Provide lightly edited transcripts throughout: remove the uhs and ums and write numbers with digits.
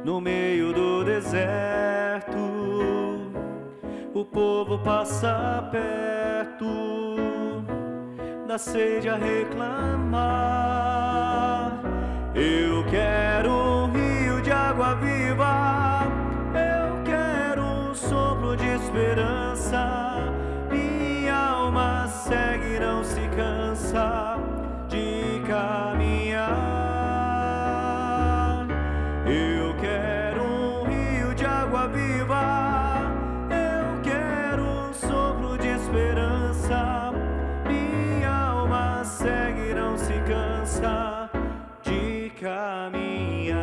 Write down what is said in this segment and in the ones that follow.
no meio do deserto, o povo passa perto da sede a reclamar. Eu quero um rio de água viva, eu quero um sopro de esperança. Minha alma segue e não se cansa de caminhar. Eu quero um rio de água viva, eu quero um sopro de esperança. Minha alma segue e não se cansa de caminhar.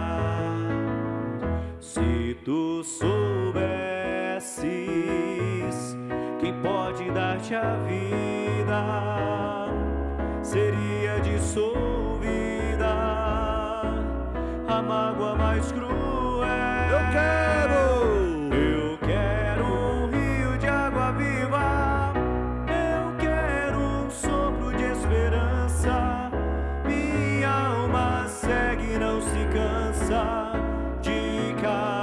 Se tu soubesses quem pode dar-te a vida, seria dissolvida a mágoa mais cruel. Eu quero um rio de água viva, eu quero um sopro de esperança. Minha alma segue e não se cansa de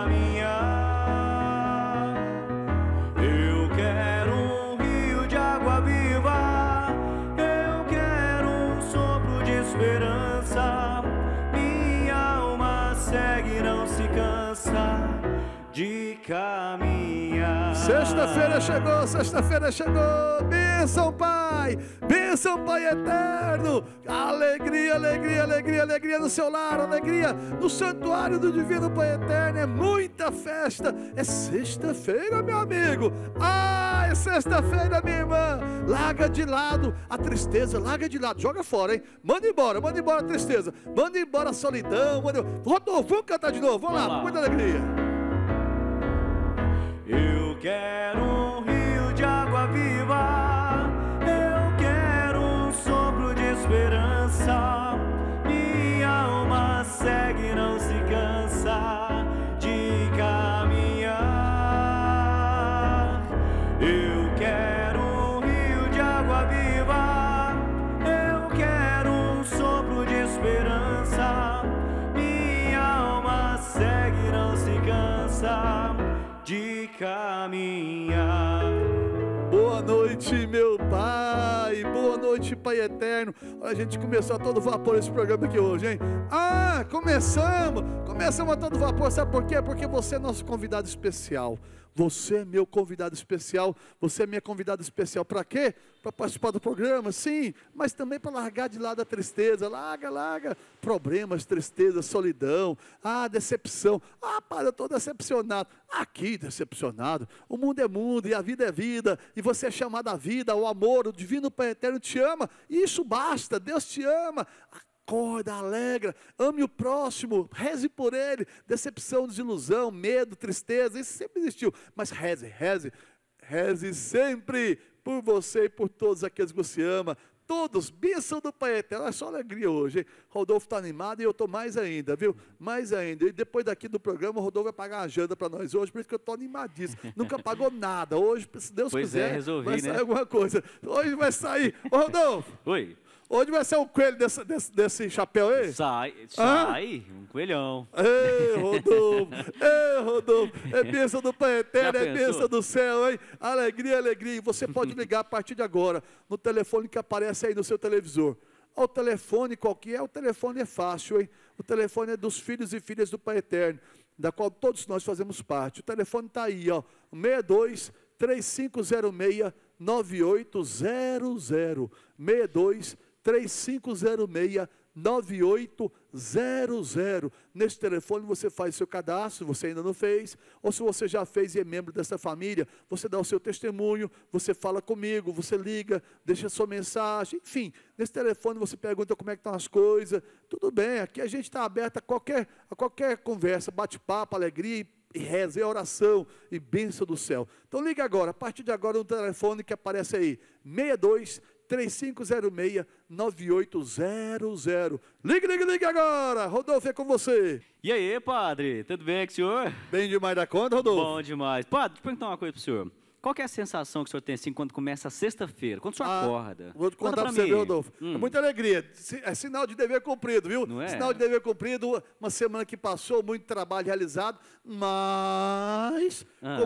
caminhar. Eu quero um rio de água viva, eu quero um sopro de esperança. Minha alma segue e não se cansa de caminhar. Sexta-feira chegou, bênção Pai eterno, alegria, alegria, alegria, alegria no seu lar, alegria no santuário do Divino Pai Eterno, é muita festa, é sexta-feira, meu amigo, é sexta-feira, minha irmã, larga de lado a tristeza, larga de lado, joga fora, hein, manda embora a tristeza, manda embora a solidão, Rodolfo, vamos cantar de novo, vamos lá, com muita alegria. Eu quero um rio de água viva, eu quero um sopro de esperança. Minha alma segue e não se cansa de caminhar. Eu quero um rio de água viva, eu quero um sopro de esperança. Minha alma segue e não se cansa de caminhar. Boa noite, meu Pai, boa noite, Pai Eterno. Olha, a gente começou a todo vapor esse programa aqui hoje, hein? Começamos a todo vapor, sabe por quê? Porque você é nosso convidado especial. Você é meu convidado especial, você é minha convidada especial. Para quê? Para participar do programa, sim, mas também para largar de lado a tristeza. Larga problemas, tristeza, solidão, decepção. Pai, eu estou decepcionado. Aqui, decepcionado. O mundo é mundo e a vida é vida, e você é chamado à vida, ao amor. O Divino Pai Eterno te ama, e isso basta. Deus te ama. Acorda, alegra, ame o próximo, reze por ele. Decepção, desilusão, medo, tristeza, isso sempre existiu. Mas reze sempre por você e por todos aqueles que você ama. Todos, bênção do Pai Eterno. É só alegria hoje, hein? Rodolfo está animado e eu estou mais ainda, viu? Mais ainda. E depois daqui do programa, o Rodolfo vai pagar uma janta para nós hoje, por isso que eu estou animadíssimo. Nunca pagou nada. Hoje, se Deus quiser, resolvi, vai sair alguma coisa. Hoje vai sair. Ô, Rodolfo. Oi. Hoje vai ser um coelho desse chapéu aí? Sai, um coelhão. Ei, Rodolfo, é bênção do Pai Eterno, é bênção do céu, hein? Alegria, alegria. E você pode ligar a partir de agora, no telefone que aparece aí no seu televisor. O telefone qualquer, o telefone é fácil, hein? O telefone é dos filhos e filhas do Pai Eterno, da qual todos nós fazemos parte. O telefone está aí, ó, 62 3506 9800, 62 3506 9800. Nesse telefone você faz seu cadastro, você ainda não fez, ou se você já fez e é membro dessa família, você dá o seu testemunho, você fala comigo, você liga, deixa sua mensagem, enfim, nesse telefone você pergunta como é que estão as coisas, tudo bem, aqui a gente está aberto a qualquer conversa, bate-papo, alegria e reza, e oração e bênção do céu. Então liga agora, a partir de agora no telefone que aparece aí, 62 3506 9800. Ligue agora. Rodolfo, é com você. E aí, padre? Tudo bem com o senhor? Bem demais da conta, Rodolfo? Bom demais. Padre, deixa eu perguntar uma coisa pro senhor. qual que é a sensação que o senhor tem assim quando começa a sexta-feira, quando o senhor acorda? Vou te contar para você, viu, Rodolfo? É muita alegria, é sinal de dever cumprido, viu? Não é? Sinal de dever cumprido, uma semana que passou, muito trabalho realizado, mas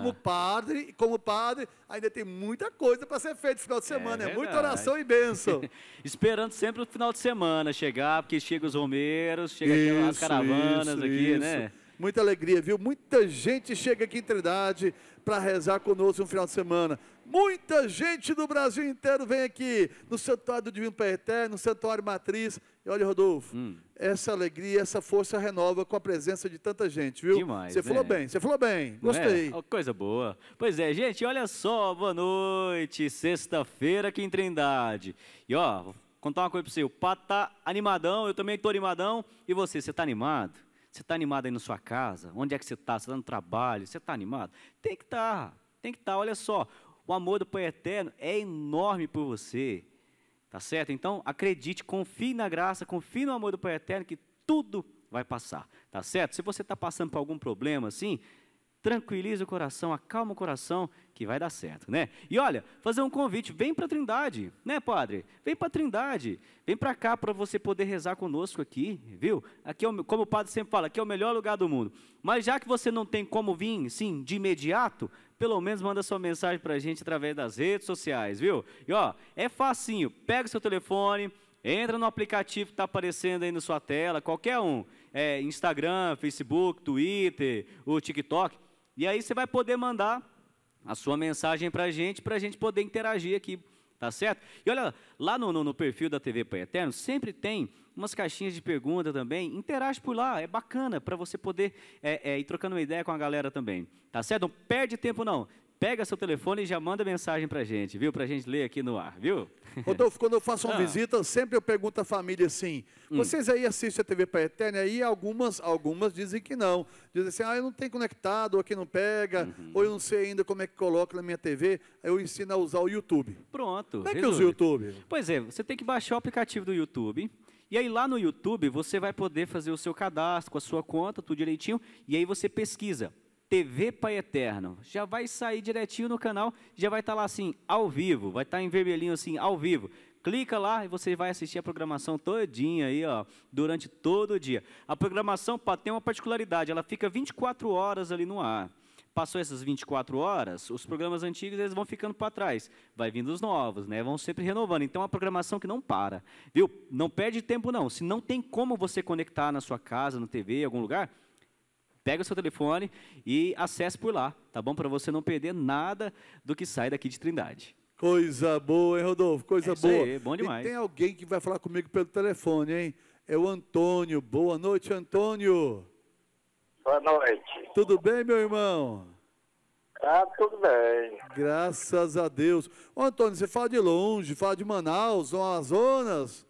como padre, ainda tem muita coisa para ser feita no final de semana, é muita oração e bênção. Esperando sempre o final de semana chegar, porque chegam os romeiros, chegam as caravanas aqui, né? Muita alegria, viu? Muita gente chega aqui em Trindade para rezar conosco no final de semana. Muita gente do Brasil inteiro vem aqui no Santuário do Divino Pai Eterno, no Santuário Matriz. E olha, Rodolfo, essa alegria, essa força renova com a presença de tanta gente, viu? Demais, você falou bem, gostei. Oh, coisa boa. Pois é, gente, olha só, boa noite, sexta-feira aqui em Trindade. E ó, vou contar uma coisa para você, o Pato tá animadão, eu também tô animadão. E você tá animado? Você está animado aí na sua casa? Onde é que você está? Você está no trabalho? Você está animado? Tem que estar, olha só. O amor do Pai Eterno é enorme por você, tá certo? Então, acredite, confie na graça, confie no amor do Pai Eterno que tudo vai passar, tá certo? Se você está passando por algum problema assim, tranquilize o coração, acalma o coração, que vai dar certo, né? E olha, fazer um convite, vem para a Trindade, né, padre? Vem para a Trindade, vem para cá para você poder rezar conosco aqui, viu? Aqui, como o padre sempre fala, aqui é o melhor lugar do mundo. Mas já que você não tem como vir, sim, de imediato, pelo menos manda sua mensagem para a gente através das redes sociais, viu? E ó, é facinho, pega o seu telefone, entra no aplicativo que está aparecendo aí na sua tela, qualquer um, Instagram, Facebook, Twitter, o TikTok, e aí você vai poder mandar a sua mensagem para a gente poder interagir aqui, tá certo? E olha, lá no perfil da TV Pai Eterno, sempre tem umas caixinhas de pergunta também, interage por lá, é bacana para você poder ir trocando uma ideia com a galera também, tá certo? Não perde tempo não, pega seu telefone e já manda mensagem para a gente, viu? Para a gente ler aqui no ar, viu? Rodolfo, quando eu faço uma visita, sempre eu pergunto à família assim, vocês aí assistem a TV Pai Eterno? Aí algumas dizem que não. Dizem assim, eu não tenho conectado, ou aqui não pega, ou eu não sei ainda como é que coloca na minha TV. Aí eu ensino a usar o YouTube. Pronto. Como é que usa o YouTube? Pois é, você tem que baixar o aplicativo do YouTube. E aí lá no YouTube você vai poder fazer o seu cadastro com a sua conta, tudo direitinho. E aí você pesquisa TV Pai Eterno, já vai sair direitinho no canal, já vai estar lá assim, ao vivo, vai estar em vermelhinho assim, ao vivo. Clica lá e você vai assistir a programação todinha aí, ó, durante todo o dia. A programação tem uma particularidade, ela fica 24 horas ali no ar. Passou essas 24 horas, os programas antigos eles vão ficando para trás. Vai vindo os novos, né? Vão sempre renovando. Então, é uma programação que não para, viu? Não perde tempo, não. Se não tem como você conectar na sua casa, na TV, em algum lugar, pega o seu telefone e acesse por lá, tá bom? Para você não perder nada do que sai daqui de Trindade. Coisa boa, hein, Rodolfo? Coisa boa. Aí, bom demais. E tem alguém que vai falar comigo pelo telefone, hein? É o Antônio. Boa noite, Antônio. Boa noite. Tudo bem, meu irmão? Ah, tudo bem. Graças a Deus. Ô, Antônio, você fala de longe, fala de Manaus, Amazonas?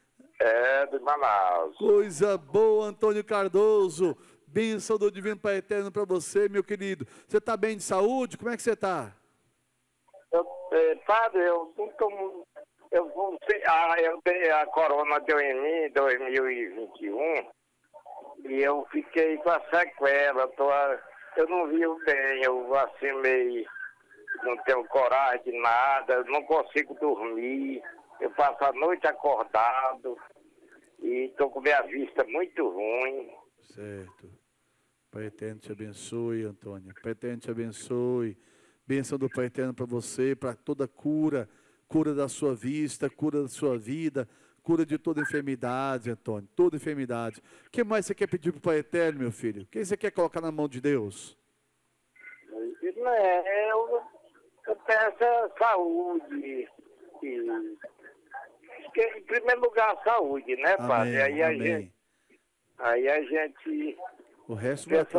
É, de Manaus. Coisa boa, Antônio Cardoso. Bênção do Divino Pai Eterno para você, meu querido. Você está bem de saúde? Como é que você está? Padre, a corona deu em mim em 2021 e eu fiquei com a sequela. Eu não vivo bem, eu assim meio, não tenho coragem de nada, não consigo dormir, eu passo a noite acordado e estou com minha vista muito ruim. Certo. Pai Eterno te abençoe, Antônio. Pai Eterno te abençoe. Bênção do Pai Eterno para você, para toda cura, cura da sua vista, cura da sua vida, cura de toda enfermidade, Antônio, toda enfermidade. O que mais você quer pedir para o Pai Eterno, meu filho? O que você quer colocar na mão de Deus? Eu peço saúde, em primeiro lugar a saúde, né, amém, Padre? Aí a gente o resto pensa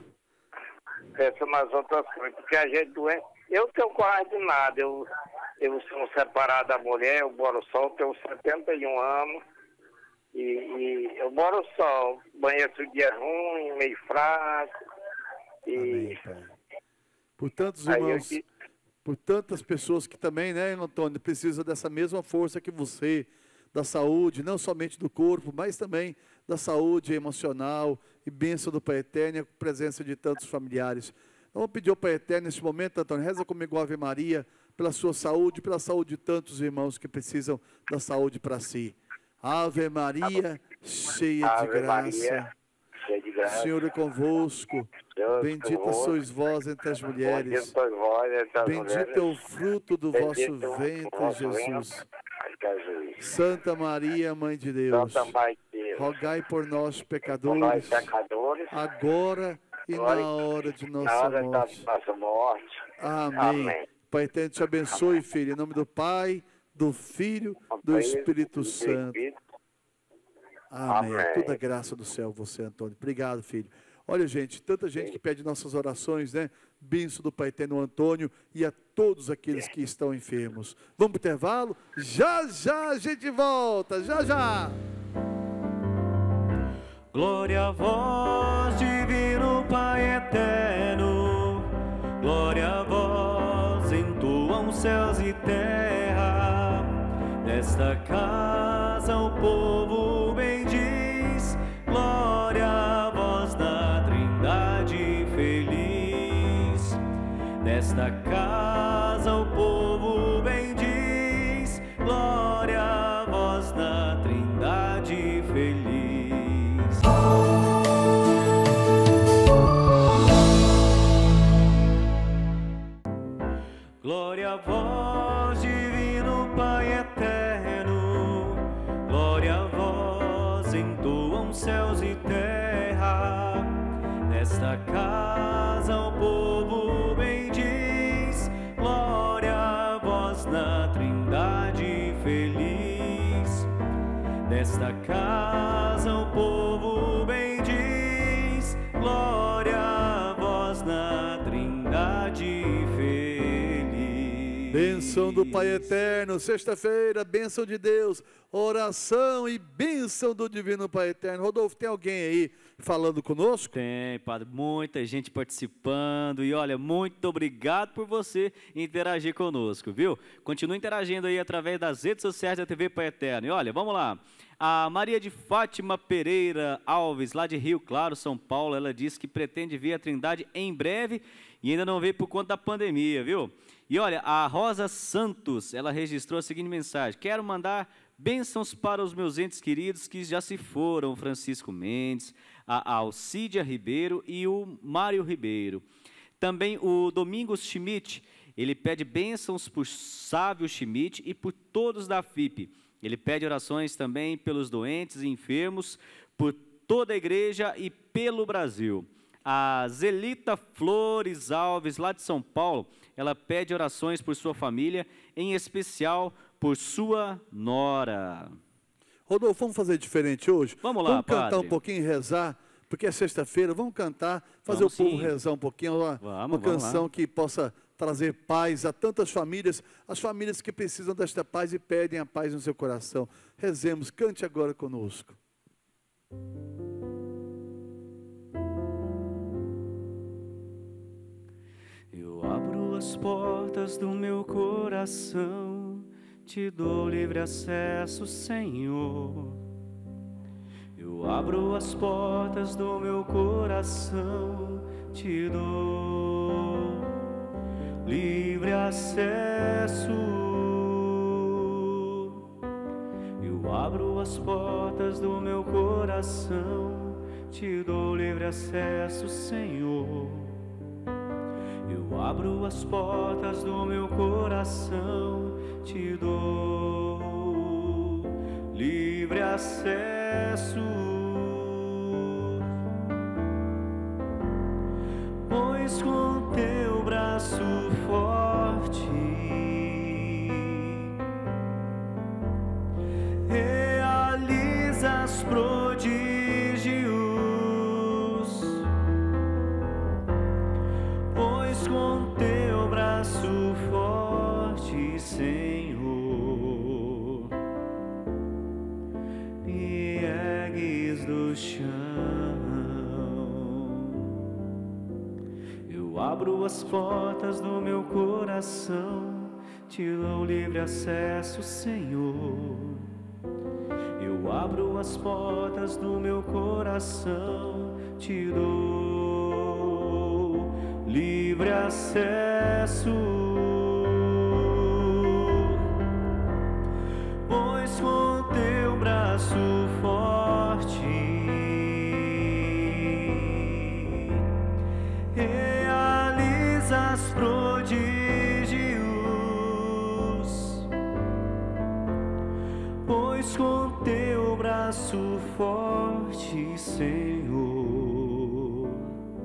nas outras coisas, porque a gente doente. Eu tenho coragem de nada, eu sou separado da mulher, eu moro só, tenho 71 anos, e eu moro só, amanheço o dia ruim, meio fraco. Amém, Pai. Por tantos irmãos, por tantas pessoas que também, né, Antônio, precisam dessa mesma força que você, da saúde, não somente do corpo, mas também da saúde emocional e bênção do Pai Eterno, a presença de tantos familiares. Vamos pedir ao Pai Eterno nesse momento, Antônio, reza comigo a Ave Maria, pela sua saúde, pela saúde de tantos irmãos que precisam da saúde para si. Ave Maria, cheia de graça. Senhor é convosco, bendita sois vós entre as mulheres, bendito é o fruto do vosso ventre, Jesus. Santa Maria, Mãe de Deus, rogai por nós, pecadores, agora e na hora de nossa morte. Amém. Pai Eterno te abençoe, filho, em nome do Pai, do Filho, do Espírito Santo. Amém. Toda graça do céu, você, Antônio. Obrigado, filho. Olha, gente, tanta gente que pede nossas orações, né? Bênção do Pai Eterno Antônio e a todos aqueles que estão enfermos. Vamos para o intervalo? Já, já a gente volta. Já, já. Glória a vós, divino Pai Eterno. Glória a vós, entoam céus e terra. Nesta casa o povo bendiz. Glória a vós na Trindade feliz. Nesta casa o povo bendiz. Glória a vós na Trindade feliz. Glória a vós, divino Pai Eterno. Glória a vós, entoam céus e terra. Nesta casa o povo bendiz. Glória a vós na Trindade feliz. Nesta casa o povo bendiz. Glória a vós na Trindade feliz. Bênção do Pai Eterno, sexta-feira, bênção de Deus, oração e bênção do Divino Pai Eterno. Rodolfo, tem alguém aí falando conosco? Tem, padre, muita gente participando e olha, muito obrigado por você interagir conosco, viu? Continua interagindo aí através das redes sociais da TV Pai Eterno. E olha, vamos lá. A Maria de Fátima Pereira Alves, lá de Rio Claro, São Paulo, ela disse que pretende ver a Trindade em breve e ainda não veio por conta da pandemia, viu? E olha, a Rosa Santos, ela registrou a seguinte mensagem: quero mandar bênçãos para os meus entes queridos que já se foram, o Francisco Mendes, a Alcídia Ribeiro e o Mário Ribeiro. Também o Domingos Schmidt, ele pede bênçãos por Sávio Schmidt e por todos da FIP. Ele pede orações também pelos doentes e enfermos, por toda a igreja e pelo Brasil. A Zelita Flores Alves, lá de São Paulo, ela pede orações por sua família, em especial por sua nora. Rodolfo, vamos fazer diferente hoje? Vamos lá, vamos cantar padre. um pouquinho e rezar, porque é sexta-feira, vamos cantar, fazer Vamos o povo sim. rezar um pouquinho, uma canção lá. que possa trazer paz a tantas famílias, as famílias que precisam desta paz e pedem a paz no seu coração. Rezemos, cante agora conosco. Eu abro as portas do meu coração, te dou livre acesso, Senhor. Eu abro as portas do meu coração, te dou livre acesso. Eu abro as portas do meu coração, te dou livre acesso, Senhor. Eu abro as portas do meu coração, te dou livre acesso. Pois com teu braço forte realizas prodígios. Pois com teu braço forte, Senhor, me ergues do chão. Eu abro as portas do meu coração, te dou livre acesso, Senhor. Eu abro as portas do meu coração, te dou livre livre acesso, pois com teu braço forte realizas prodígios, pois com teu braço forte, Senhor,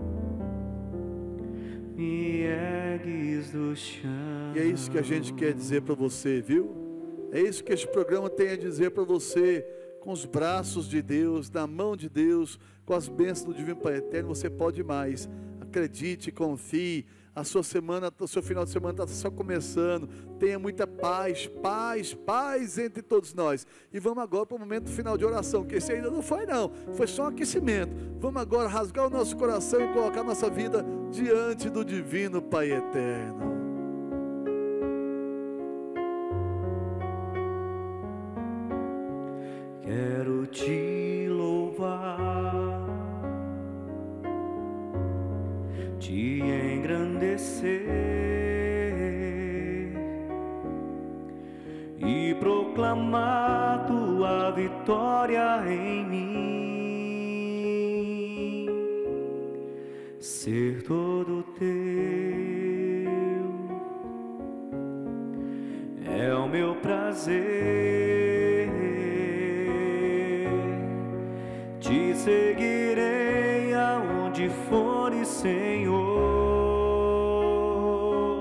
me ergues do chão. E é isso que a gente quer dizer para você, viu? É isso que este programa tem a dizer para você. Com os braços de Deus, na mão de Deus, com as bênçãos do Divino Pai Eterno, você pode mais. Acredite, confie. A sua semana, o seu final de semana está só começando. Tenha muita paz, paz, paz entre todos nós. E vamos agora para o momento final de oração, que esse ainda não foi não, foi só um aquecimento. Vamos agora rasgar o nosso coração e colocar nossa vida diante do Divino Pai Eterno. Quero te louvar, te engrandecer e proclamar tua vitória em mim, ser todo teu é o meu prazer. Te seguirei aonde fores, Senhor.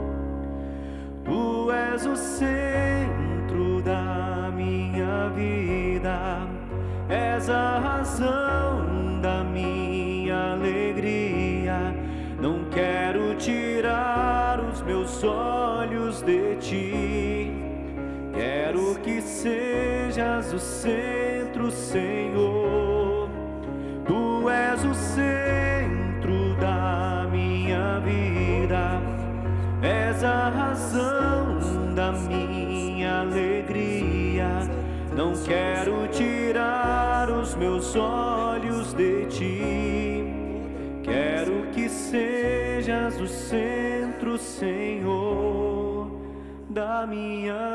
Tu és o centro da minha vida, és a razão da minha alegria. Não quero tirar os meus olhos de ti, quero que sejas o centro, Senhor. Tu és o centro da minha vida, és a razão da minha alegria. Não quero tirar os meus olhos de ti, quero que sejas o centro, Senhor, da minha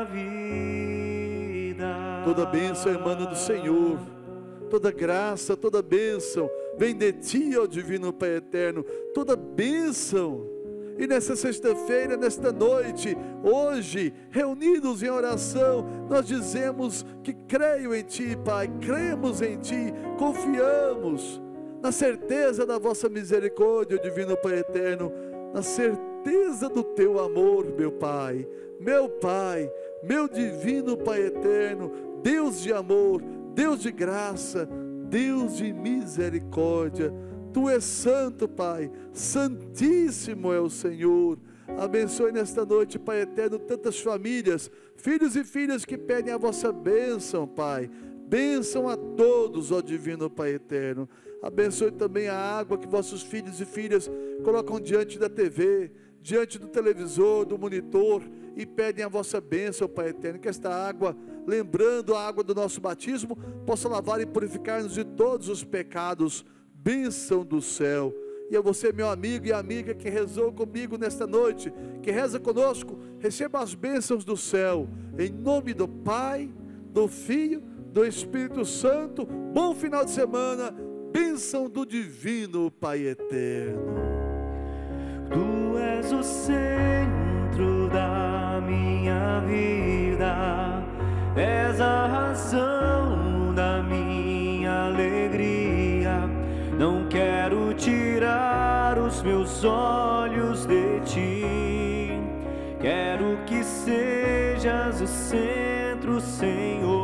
vida. Toda bênção emana do Senhor, toda graça, toda bênção vem de ti, ó Divino Pai Eterno, toda bênção. E nessa sexta-feira, nesta noite, hoje, reunidos em oração, nós dizemos que creio em ti, Pai, cremos em ti, confiamos na certeza da vossa misericórdia, ó Divino Pai Eterno, na certeza do teu amor, meu Pai, meu Divino Pai Eterno, Deus de amor, Deus de graça, Deus de misericórdia. Tu és santo, Pai, santíssimo é o Senhor. Abençoe nesta noite, Pai Eterno, tantas famílias, filhos e filhas que pedem a vossa bênção, Pai. Bênção a todos, ó Divino Pai Eterno. Abençoe também a água que vossos filhos e filhas colocam diante da TV, diante do televisor, do monitor, e pedem a vossa bênção, Pai Eterno, que esta água, lembrando a água do nosso batismo, possa lavar e purificar-nos de todos os pecados. Bênção do céu. E a você, meu amigo e amiga que rezou comigo nesta noite, que reza conosco, receba as bênçãos do céu, em nome do Pai, do Filho, do Espírito Santo. Bom final de semana, bênção do Divino Pai Eterno. Tu és o centro da minha vida, és a razão da minha alegria. Não quero tirar os meus olhos de ti, quero que sejas o centro, Senhor.